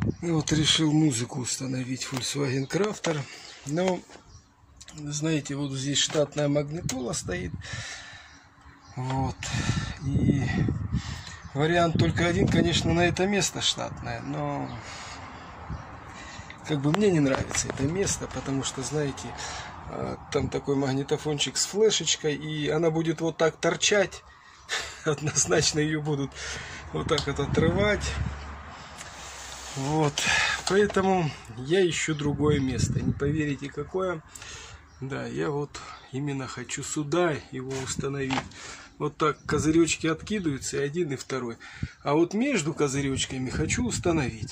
И вот решил музыку установить Volkswagen Crafter. Но, знаете, вот здесь штатная магнитола стоит. Вот. И вариант только один, конечно, на это место штатное. Но как бы мне не нравится это место, потому что, знаете, там такой магнитофончик с флешечкой, и она будет вот так торчать. Однозначно ее будут вот так вот отрывать. Вот. Поэтому я ищу другое место. Не поверите, какое. Да, я вот именно хочу сюда его установить. Вот так козыречки откидываются, и один, и второй. А вот между козыречками хочу установить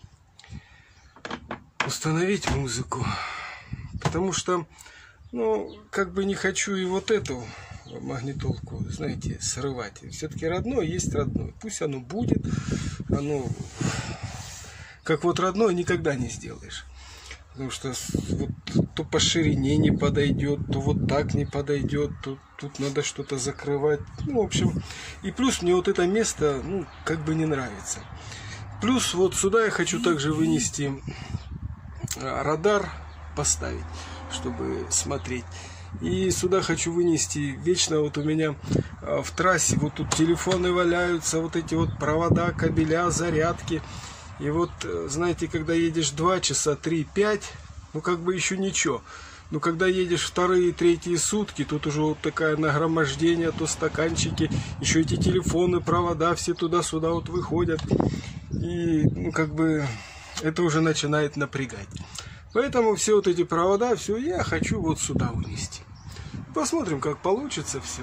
музыку. Потому что, ну, как бы не хочу и вот эту магнитолку, знаете, срывать. Все-таки родное есть родное. Пусть оно будет. Оно, как вот родное, никогда не сделаешь. Потому что вот то по ширине не подойдет, то вот так не подойдет, то тут надо что-то закрывать. Ну, в общем, и плюс мне вот это место, ну, как бы не нравится. Плюс вот сюда я хочу также вынести радар, поставить, чтобы смотреть. И сюда хочу вынести, вечно вот у меня в трассе вот тут телефоны валяются, вот эти вот провода, кабеля, зарядки. И вот, знаете, когда едешь 2 часа, 3-5, ну как бы еще ничего. Но когда едешь вторые, третьи сутки, тут уже вот такое нагромождение, то стаканчики, еще эти телефоны, провода, все туда-сюда вот выходят. И, ну как бы, это уже начинает напрягать. Поэтому все вот эти провода, все я хочу вот сюда унести. Посмотрим, как получится все.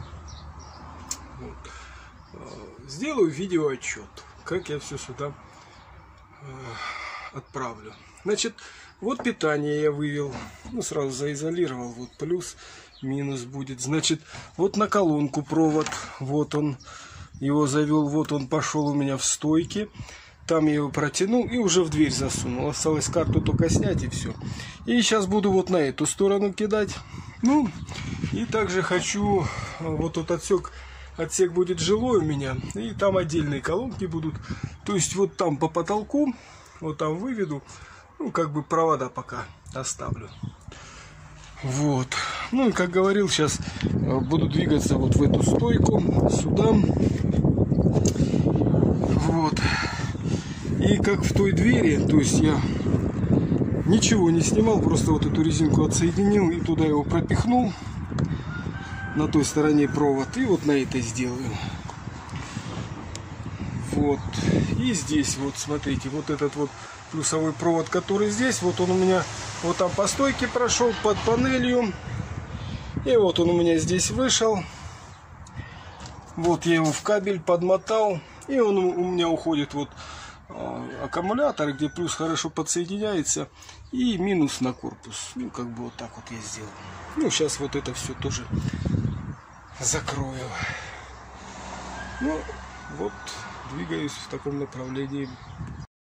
Вот. Сделаю видеоотчет, как я все сюда отправлю. Значит, вот питание я вывел. Ну, сразу заизолировал. Вот плюс, минус будет. Значит, вот на колонку провод. Вот он. Его завел. Вот он пошел у меня в стойке. Там я его протянул и уже в дверь засунул. Осталось карту только снять и все. И сейчас буду вот на эту сторону кидать. Ну, и также хочу, вот тут отсек будет жилой у меня. И там отдельные колонки будут. То есть вот там по потолку, вот там выведу. Ну, как бы провода пока оставлю. Вот. Ну, и как говорил, сейчас буду двигаться вот в эту стойку. Сюда. Вот. И как в той двери, то есть я ничего не снимал, просто вот эту резинку отсоединил и туда его пропихнул. На той стороне провод. И вот на этой сделаю. Вот. И здесь вот, смотрите, вот этот вот плюсовой провод, который здесь, вот он у меня вот там по стойке прошел, под панелью. И вот он у меня здесь вышел. Вот я его в кабель подмотал. И он у меня уходит вот аккумулятор, где плюс хорошо подсоединяется, и минус на корпус. Ну, как бы вот так вот я сделал. Ну, сейчас вот это все тоже закрою. Ну, вот, двигаюсь в таком направлении.